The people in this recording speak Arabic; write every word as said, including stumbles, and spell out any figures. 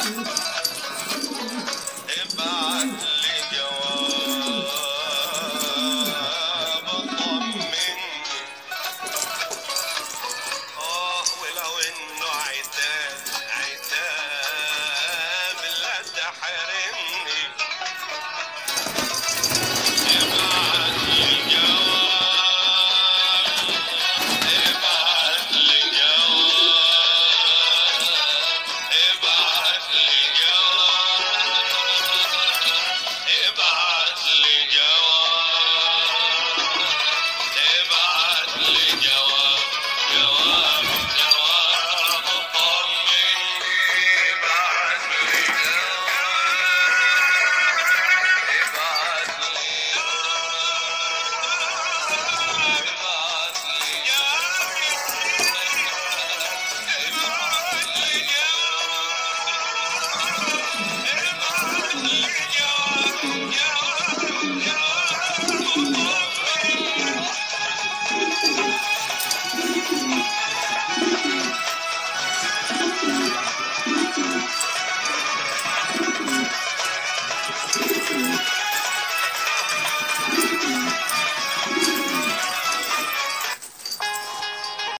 ابعت لي جواب طمني. اه ولو انه عتاب عتاب لا تحرمني. ابعت لي جواب، ابعت لي جواب، ابعت لي جواب